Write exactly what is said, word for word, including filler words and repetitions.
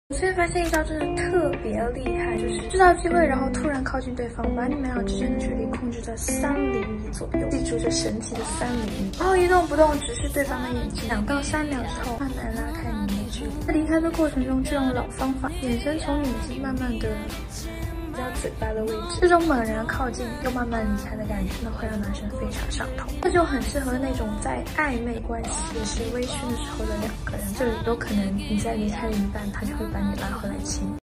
我最近发现一招真的特别厉害，就是制造机会，然后突然靠近对方，把你们俩之间的距离控制在三厘米左右。记住这神奇的三厘米，然后一动不动，直视对方的眼睛，两到三秒之后，慢慢拉开你们的距离。在离开的过程中，就用老方法，眼神从眼睛慢慢的移到嘴巴的位置。这种猛然靠近又慢慢离开的感觉，真的会让男生非常上头。这就很适合那种在暧昧关系也是微醺的时候的两个人，就有可能你在离开的一半，他就会把你拉回来亲。